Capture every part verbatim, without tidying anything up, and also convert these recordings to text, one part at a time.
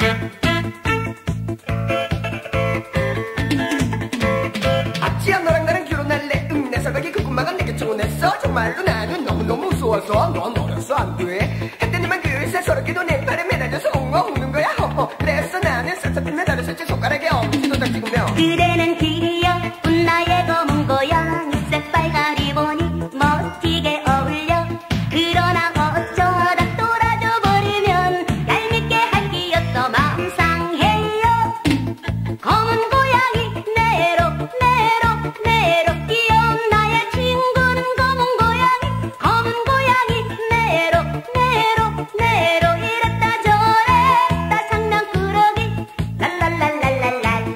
아치야 너랑 나랑 결혼할래. 응 내 설박이 그 꿈만은 내게 청혼했어. 정말로 나는 너무너무 무서워서 넌 어려서 안돼 했더니만 글쎄 서럽게도 내 팔에 매달려서 엉엉 우는 거야. 허허. 그래서 나는 쌀쌀핀 매달려서 제 손가락에 엄지도 딱 찍으며 그대는 귀여운 나의 검은 고양이 새빨간 보니 멋지게 어울려. 그러나 어쩌다 떨어져 버리면 얄밉게 할기였어. 마음 상해요. 검은 고양이 내로 내로 내로 귀여운 나의 친구는 검은 고양이 검은 고양이 내로 내로 내로 이랬다 저랬다 장난꾸러기 랄랄랄랄랄랄랄라.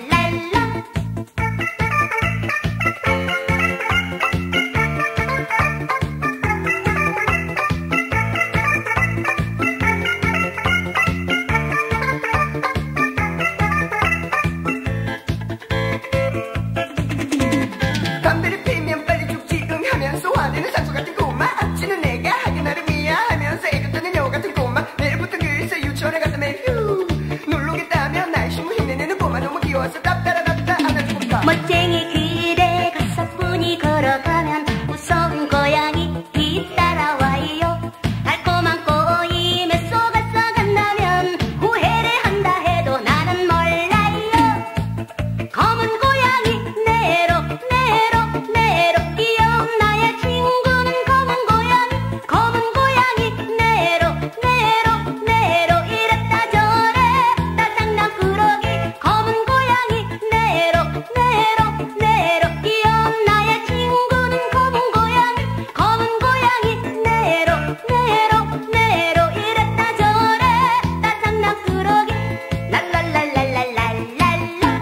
담배를 피면 빨리 죽지 응 하면서 화내는 상수 같은 꼬마. 아치는 내가 하기 나름이야 하면서 애교 뜨는 여우 같은 꼬마. 내일부터 글쎄 유치원에 갔다며 휴 놀러겠다면 날 심을 흉내내는 꼬마. 너무 귀여워서 답따라답따 안아주고파. 멋쟁이 그대 가사뿐이 걸어가면 무서운 고양이 뒤따라와요. 달콤한 꼬임에 속아서간다면 후회를 한다 해도 나는 몰라요. 검은 고양이 내로 내로 내로 귀여운 나의 친구는 검은 고양이 검은 고양이 내로 내로 내로 이랬다 저랬다 장난꾸러기 검은 고양이 내로 내로 내로 귀여운 나의 친구는 검은 고양이 검은 고양이 내로 내로 내로 이랬다 저랬다 장난꾸러기 랄랄랄랄랄랄랄라.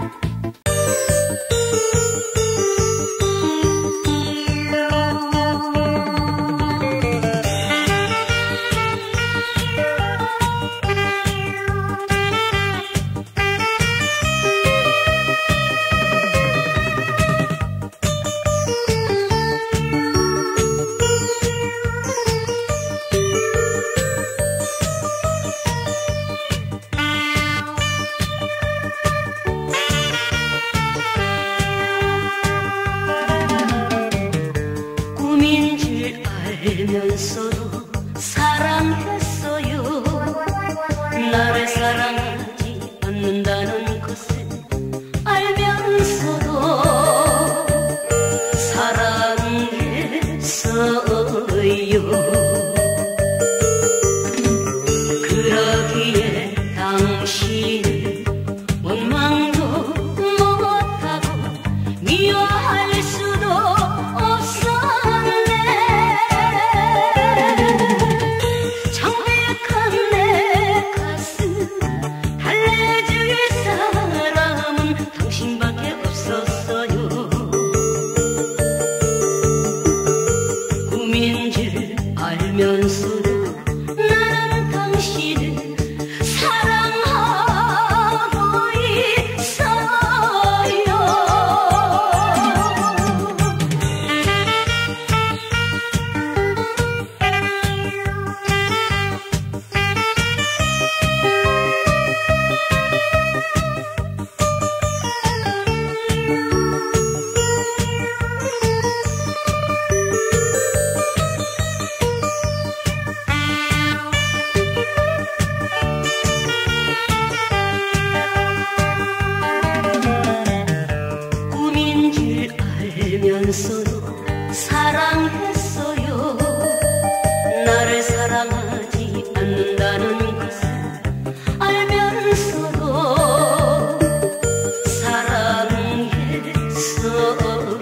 꿈인 줄 알면서도 사랑했어요. 나를 사랑하지 않는다는 것을 알면서도 사랑했어요. 그러기에 당신을 원망도 못하고 미워할 수도 없었네. 창백한 내 가슴 달래줄 사람은 당신밖에 없었어요. 꿈인 줄 알면서도 나는 당신을 사랑하고 있어요. 꿈인 줄 알면서도 사랑했어요. 나를 사랑하지 않는다는 것을 알면서도 사랑했어요.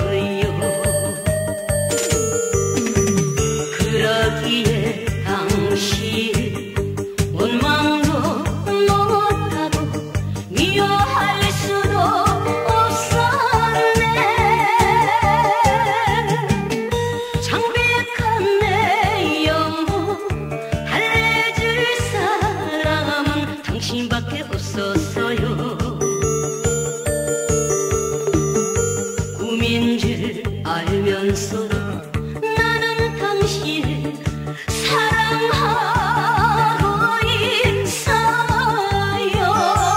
그러기에 당신 원망도 못하고 미워할 수도 없었네. 창백한 내 영혼 달래줄 사람은 당신밖에 없었어요. 꿈인 줄 알면서도 나는 당신을 사랑하고 있어요.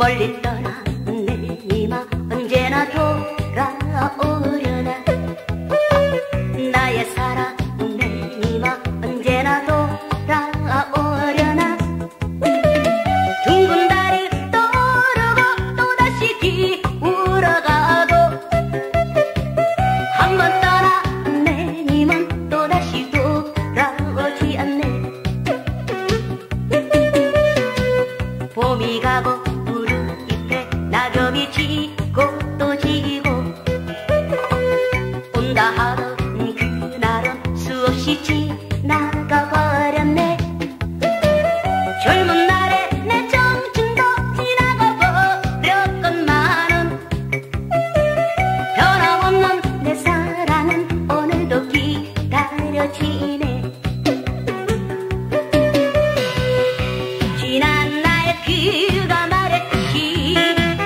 멀리 떠난 내 이마 언제나 돌아오려나. 나의 사랑 내 이마 언제나 돌아오려나. 둥근 달이 떠오르고 또다시 기울어가도 한 번 떠난 내 이만 또다시 돌아오지 않네. 봄이 가고 푸른 잎에 낙엽이 지고 또 지고 온다 하던 그날은 수없이 지나가 버렸네. 젊은 날에 내 청춘도 지나가 버렸건만은 변함없는 내 사랑은 오늘도 기다려지네. 지난 날 그가 말했듯이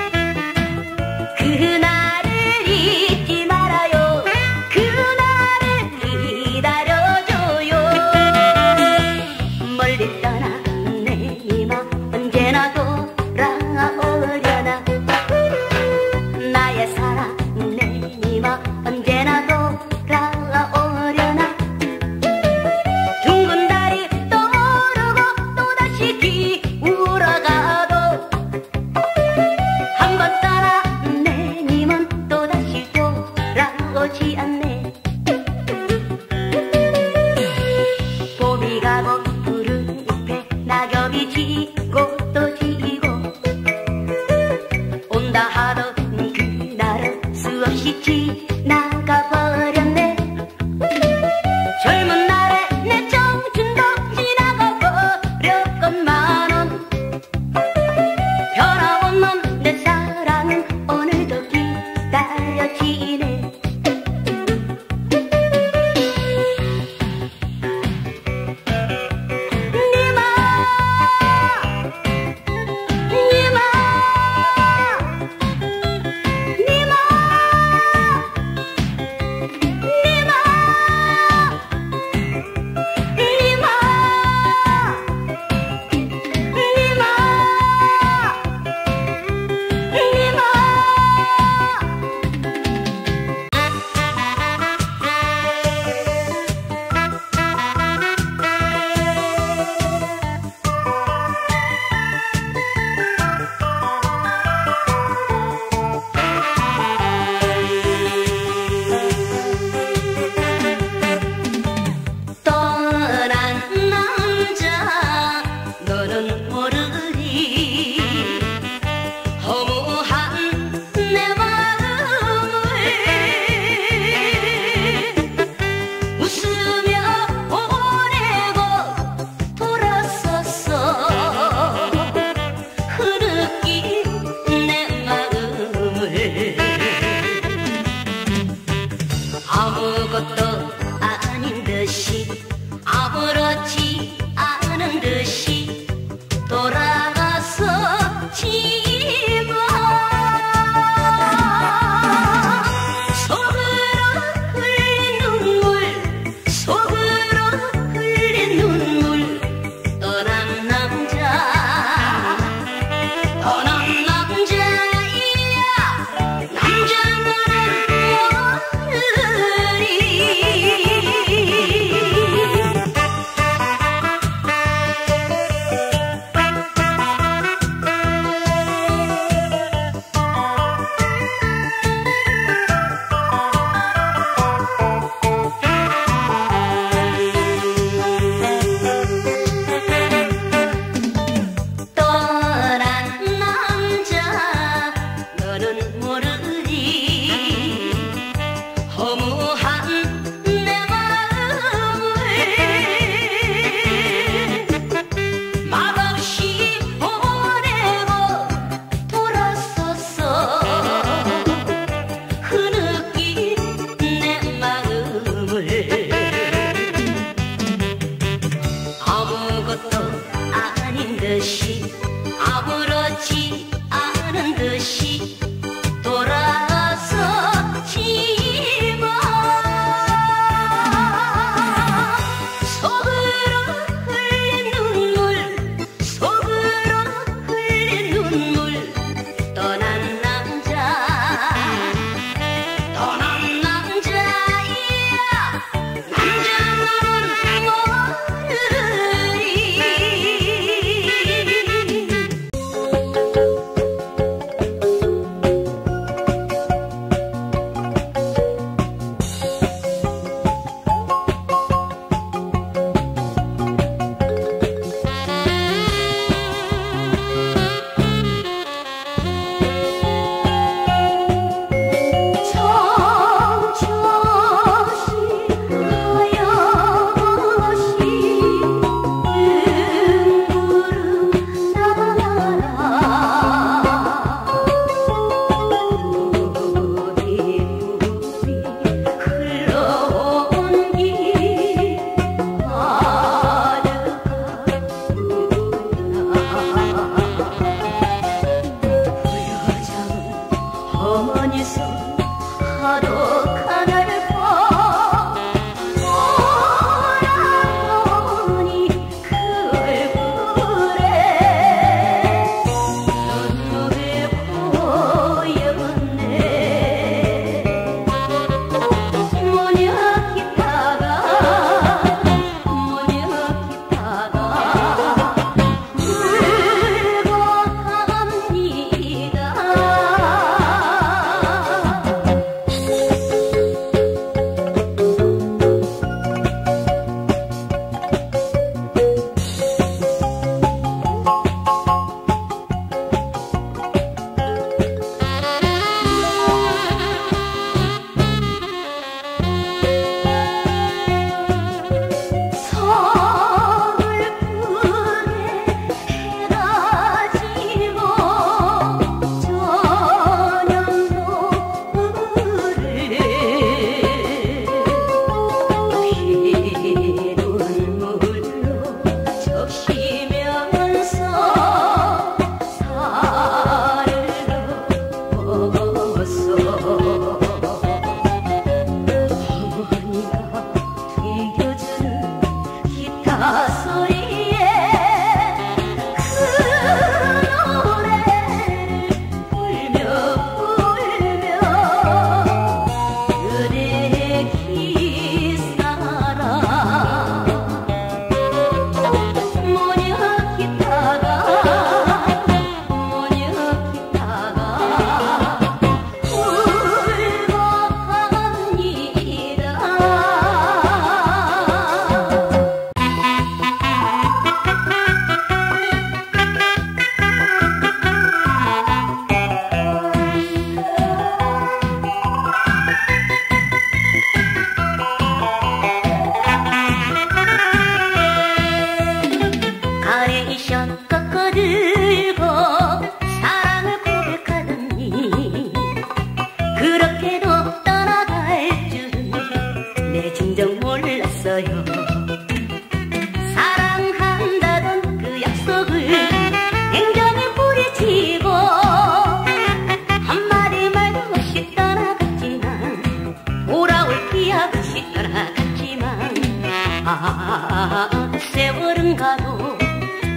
그날을 잊지 말아요. 그날을 기다려줘요. 멀리 떠난 내 이마 언제나 돌아오려나. 나의 사랑 내 이마 언제나 돌아오려나. 둥근 달이 떠오르고 또다시 기울어가도 한 번 떠난 내 님은 또다시 돌아오지 않네. 봄이 가고 푸른 잎에 낙엽이 지고 또 지고 온다 하던 그날은 수없이 지나가 버렸네. 젊은 날에 내 청춘도 지나가 버렸건만은 변함없는 내 사랑은 오늘도 기다려지네. 니마 니마 니마 니마 니마 니마 떠난 남자 너는 모르니. 허무한 내 마음을 웃으며 보내고 돌아섰어. 흐느낀 내 마음을 아무것도 아닌 듯이 아무렇지 않은 듯이 돌아가서 지마. 속으로 흘린 눈물 속으로 흘린 눈물. 떠난 남자 떠난 남자야. 남자는 모르리. 떠난 남자 너는 모르니. 허무한 내 마음을 말없이 보내고 돌아섰어. 흐느낀 내 마음을 아무것도 아닌 듯이 아무렇지 않은 듯이 돌아서 지마. 속으로 흘린 눈물 속으로 흘린 눈물.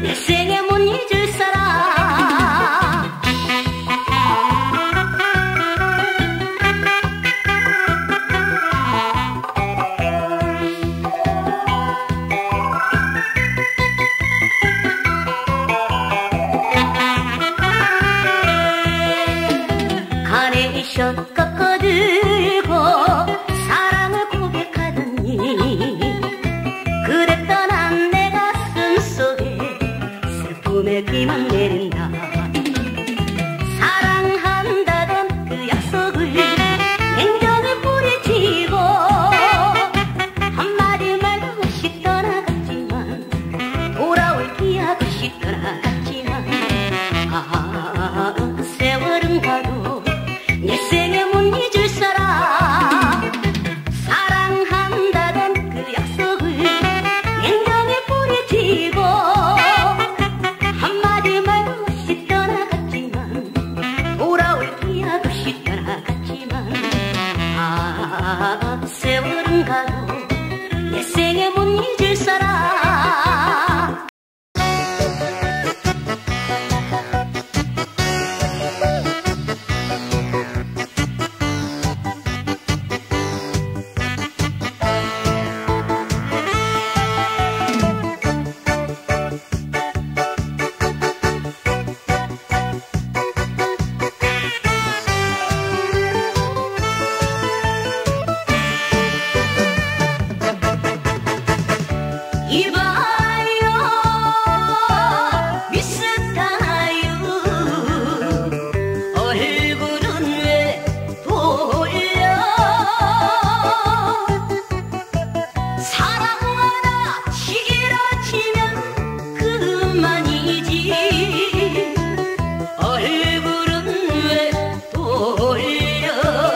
내 생에 못 잊을 사람. 카네이션 꺾어들고 사랑을 고백하더니 그래 떠난 내 가슴 속에 슬픔의 비만 내린다. 사랑한다던 그 약속을 냉정히 뿌리치고 한마디 말도 없이 떠나갔지만 돌아올 기약 없이 떠나갔지만 아 세월은 가도 내 생에 못 잊을 사람. 사랑한다던 그 약속을 냉정히 뿌리치고 한마디 말도 없이 떠나갔지만 돌아올 기약 없이 떠나갔지만 아 세월은 가도 내 생에 못 잊을 사람. 이봐요 미스터유 얼굴은 왜 돌려. 사랑하다 시기라치면 그만이지 얼굴은 왜 돌려.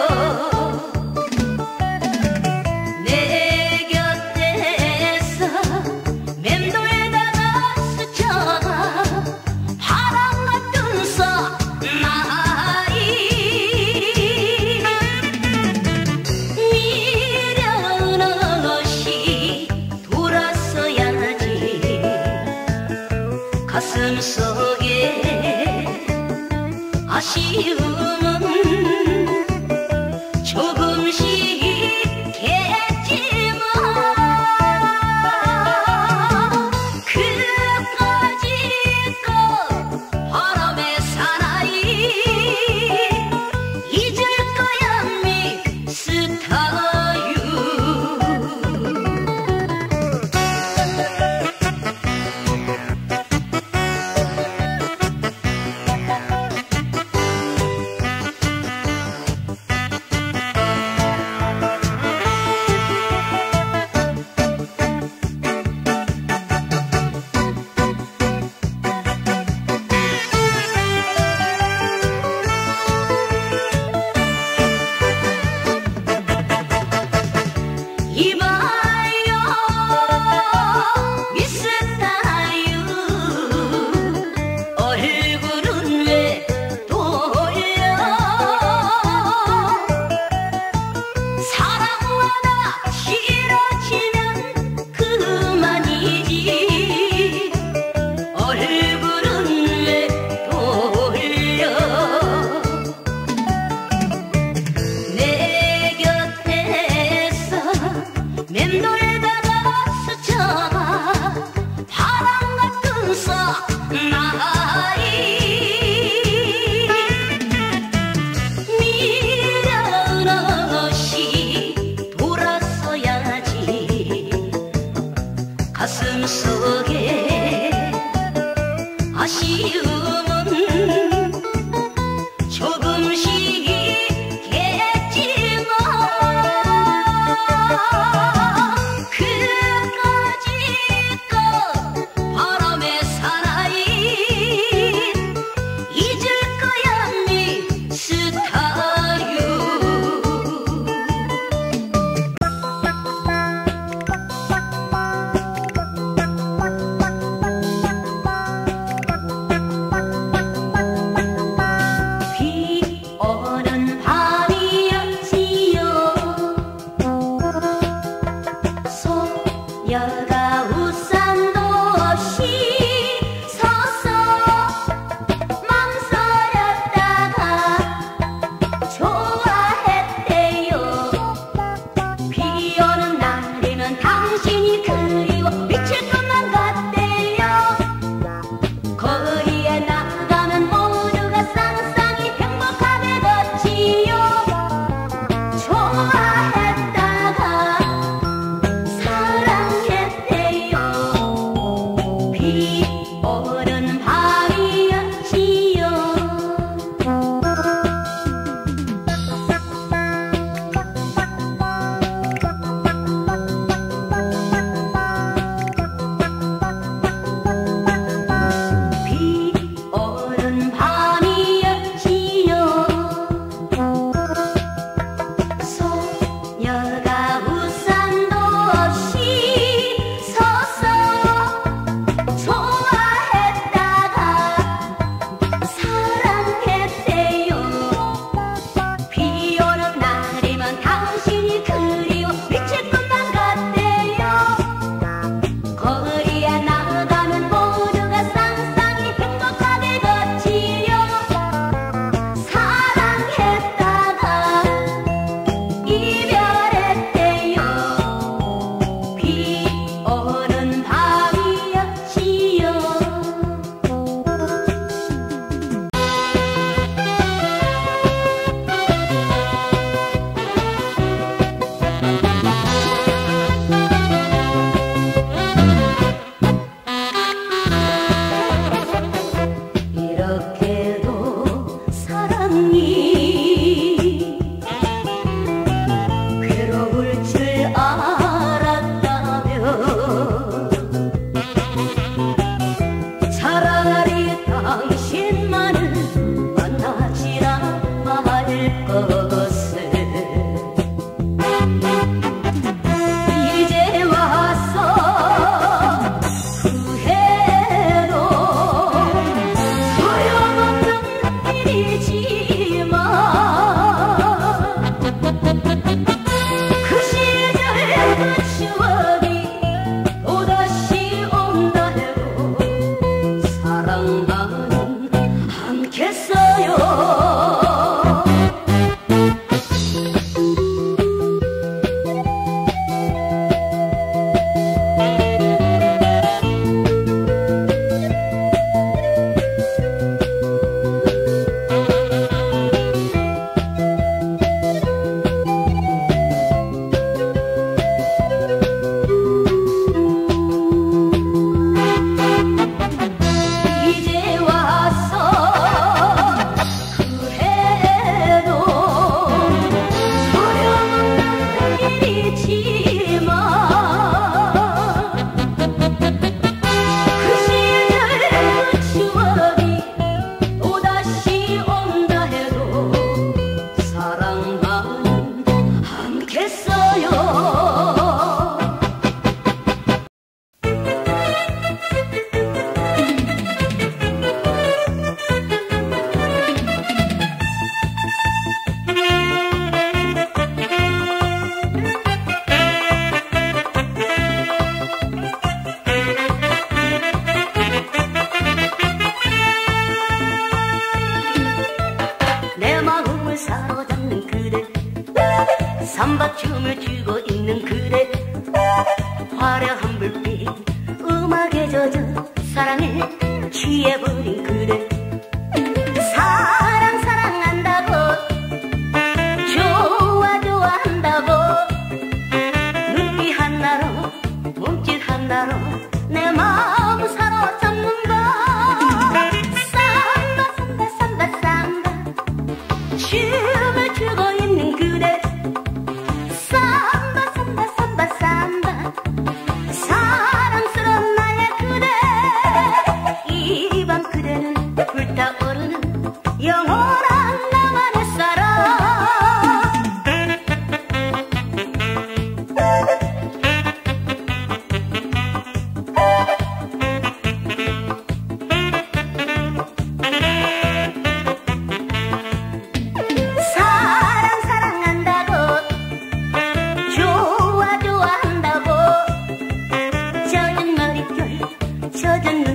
내 곁에서 맴돌다가 스쳐가 바람 같은 사나이 미련 없이 돌아서야지. 가슴 속에 아쉬움은 조금씩 겠지만 그까짓 것 바람의 사나이 잊을 거야 미스터유.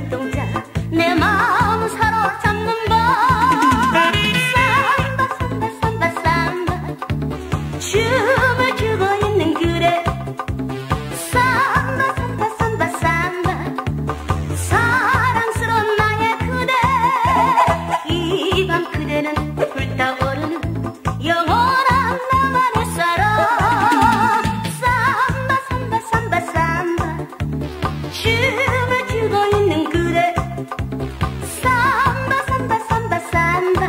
눈동자 내 마음 사로잡는 법 삼바 삼바 삼바 삼바 춤을 추고 있는 그대 삼바 삼바 삼바 삼바 사랑스러운 나의 그대 이 밤 그대는 불타오르는 영원한 나만의 사랑 삼바 삼바 삼바 삼바 춤을 추고 있는 그대 삼바 삼바 삼바 삼바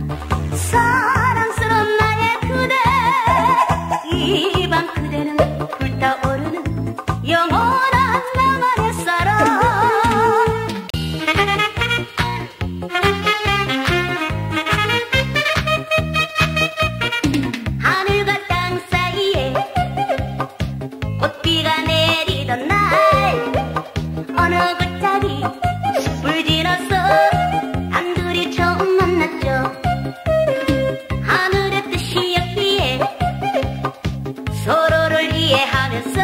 사랑스러운 나의 그대 이 밤 그대는 불타오르는 영원한 나만의 사랑 하늘과 땅 사이에 꽃비가 내리던 날 어느 골짜기 숲을 지나서 단둘이 처음 만났죠. 하늘의 뜻이었기에 서로를 이해하면서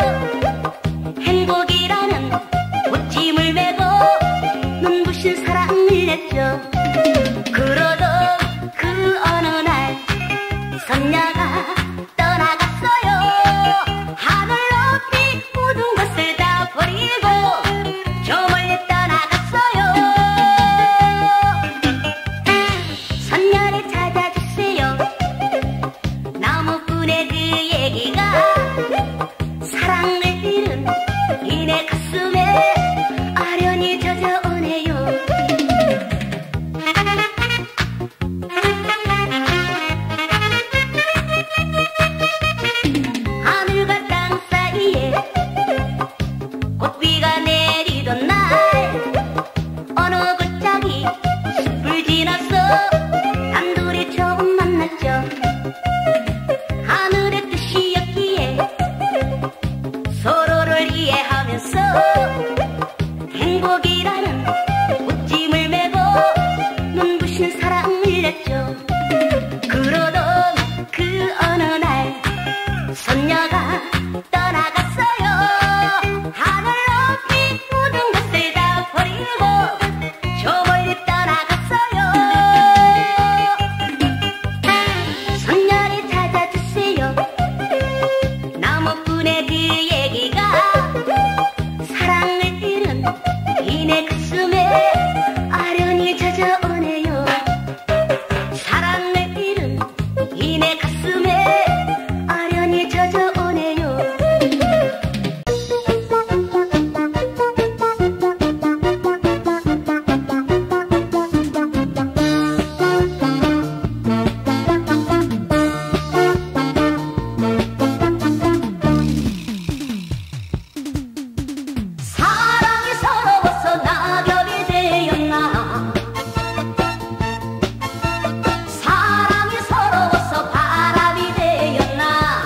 행복이라는 옷짐을 메고 눈부신 사랑을 냈죠. 그러던 그 어느 날 선녀가 떠나갔어요. 하늘 높이 모든 것을 다 버리고 저 멀리 떠나갔어요. 선녀를 찾아주세요. 나무꾼의 그 얘기가 사랑을 잃은 이내 가슴에 아련히 젖어오네요. 하늘과 땅 사이에 꽃비가 내리던 날 어느 골짜기 숲을 지나서 단둘이 처음 만났죠. 하늘의 뜻이었기에 서로를 이해하면서 행복이라는 옷짐을 메고 눈부신 사랑을 냈죠. 그러던 그 어느 날 선녀가 떠나갔어요. 하늘 높이 모든 것을 다 버리고 저 멀리 떠나갔어요. 선녀를 찾아주세요. 나무꾼의 그 얘기가 사랑을 잃은 이내 가슴에 아련히 젖어오네요. 사랑을 잃은 이내 가슴에 아련히 젖어오네요. 사랑이 서러워서 낙엽이 되었나 사랑이 서러워서 바람이 되었나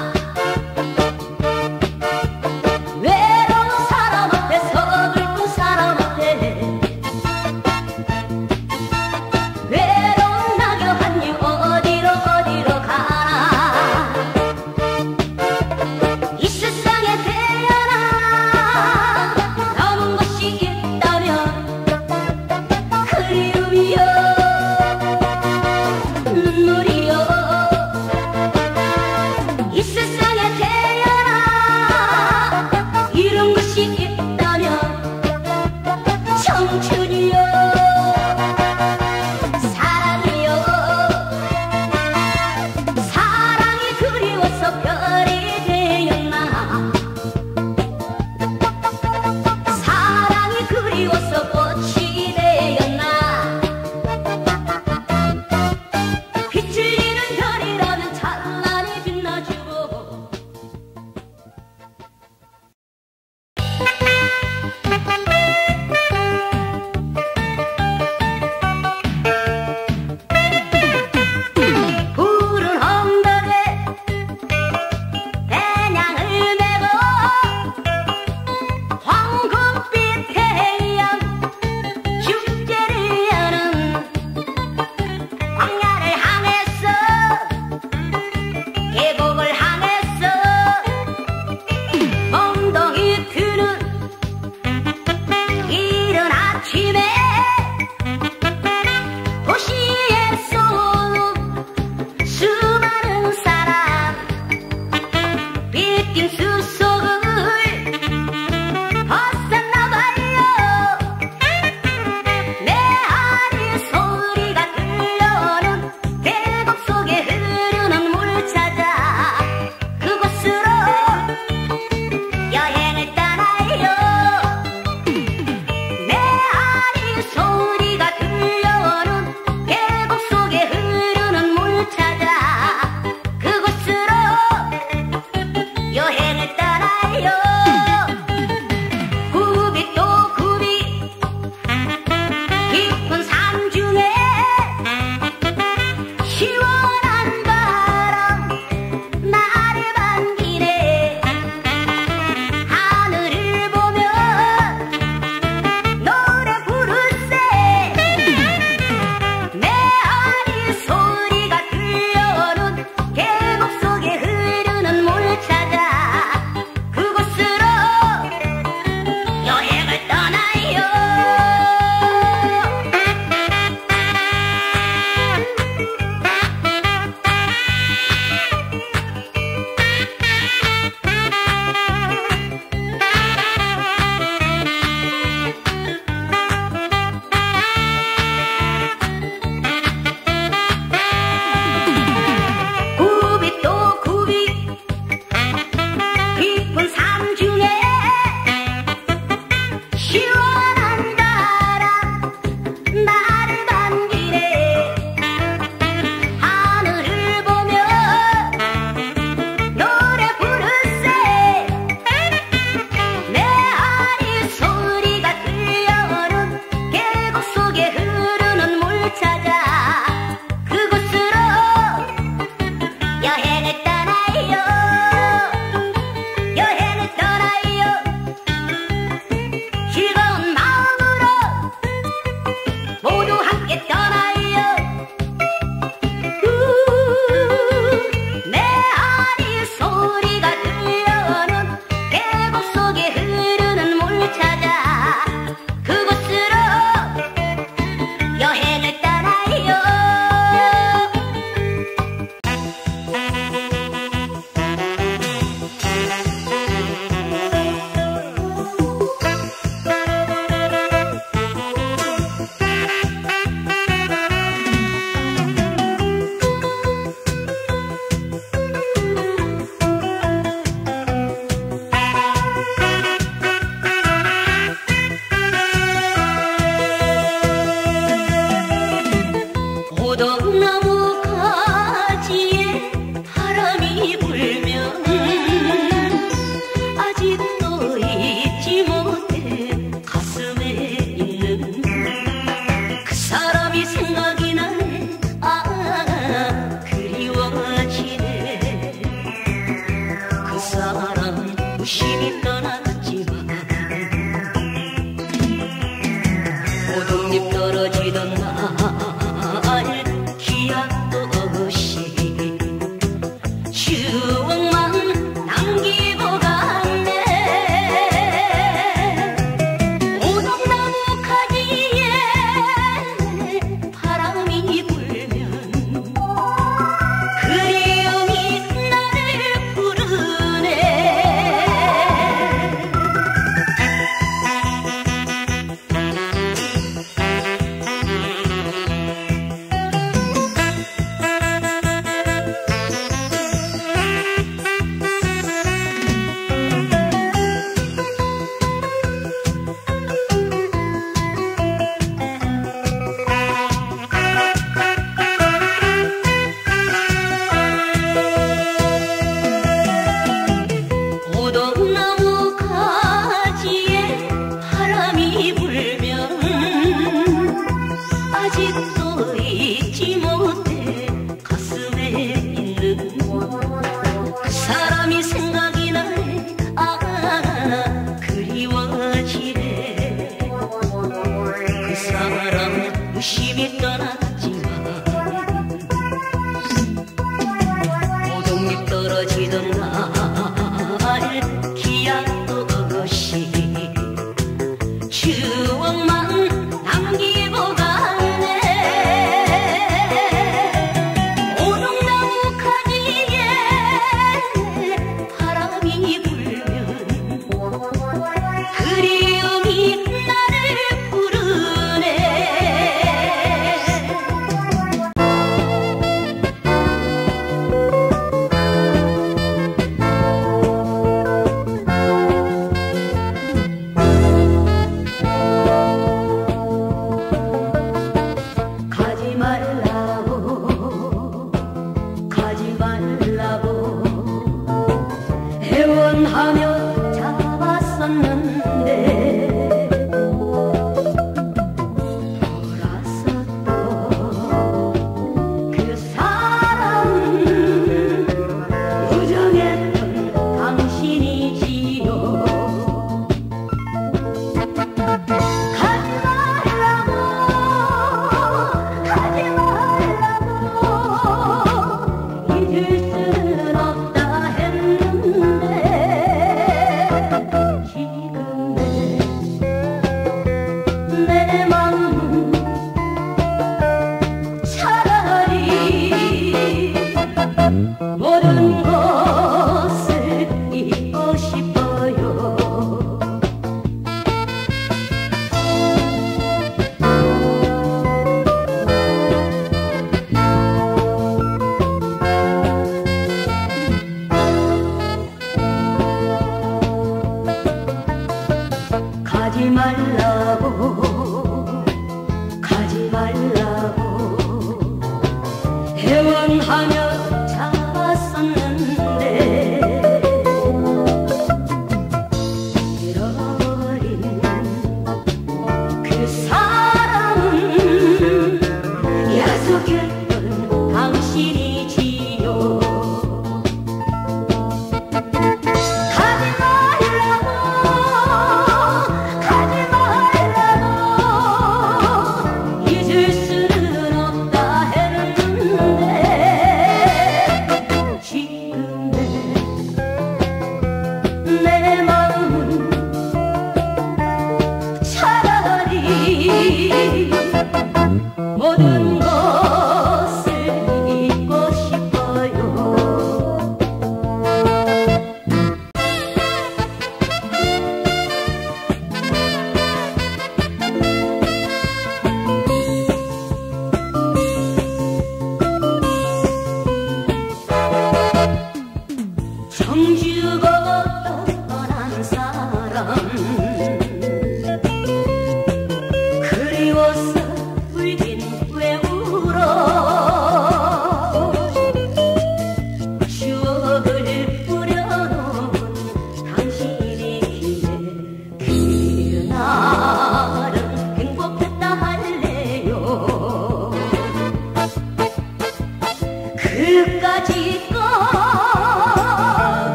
외로운 사람 앞에 서글픈 사람 앞에 외로운 낙엽 한 잎 어디로 어디로 가나 이 세상에 태어나 남은 것이 있다면 그리움이요 눈물이요 이 세상에 태어나 잃은 것이 있다면 청춘이요 사랑이요 사랑이 그리워서 별이 되었나 사랑이 그리워서 꽃이 되었나 빛을 잃은 별이라면 찬란히 빛나주고 오동잎 떨어지던 날 기약도 없이 추억만 남기고 갔네. 오동나무 가지에 바람이 불면 그리움이 나를 부르네. 오동나무 가지에 바람이 불면 아직도 잊지 못해 가슴에 있는 그 사람이 생각이 나네. 아 그리워지네. 그 사람은 유심히 떠났지만 오동잎 떨어지던 날 기약도 없이 추억만 남기고 갔네. 오동나무 가지에 바람이 불면 그리움이 나를 부르네.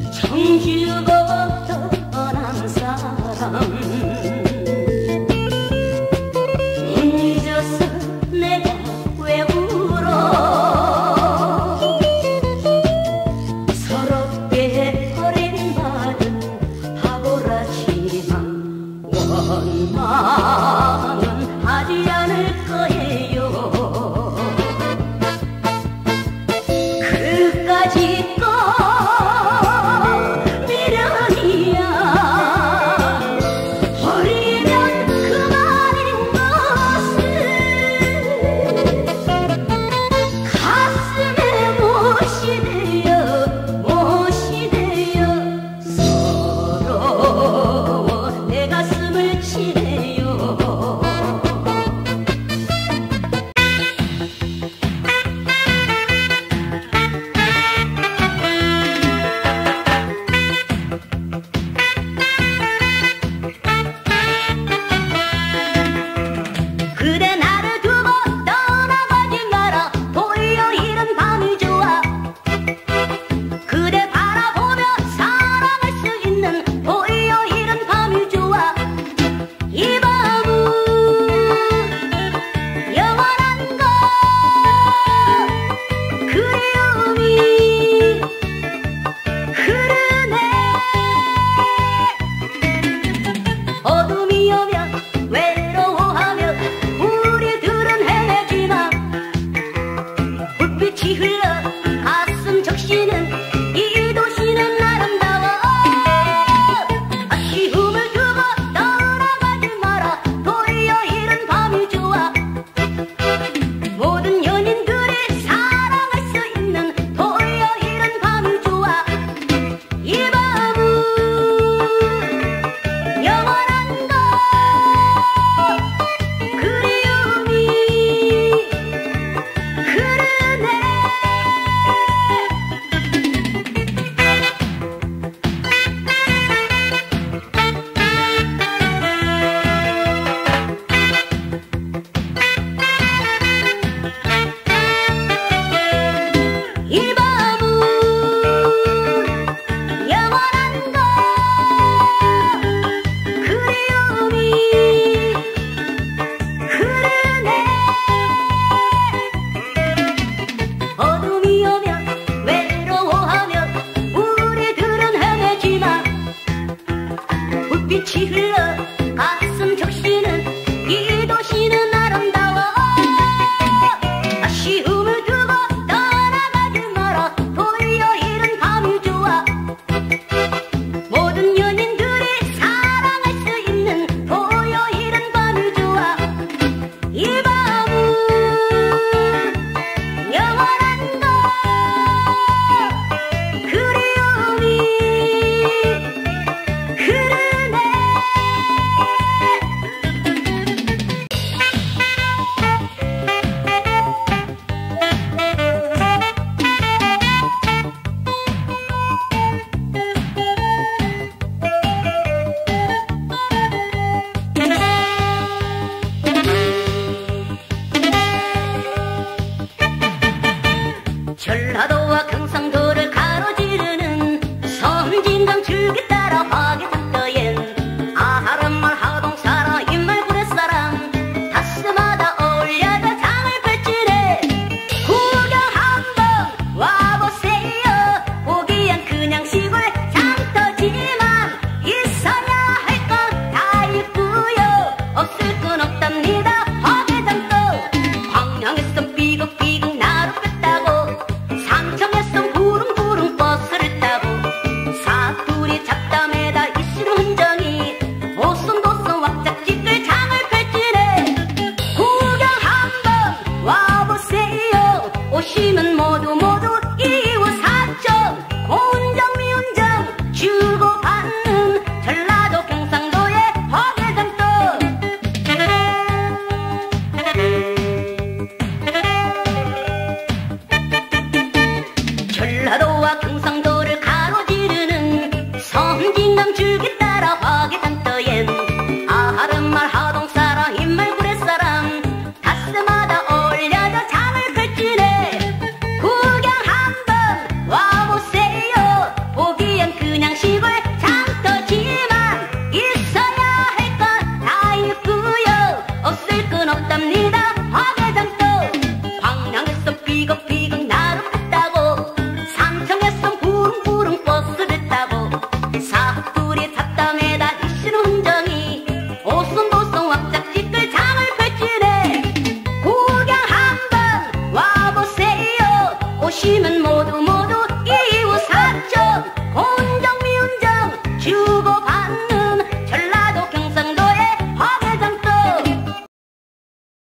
정주가 없어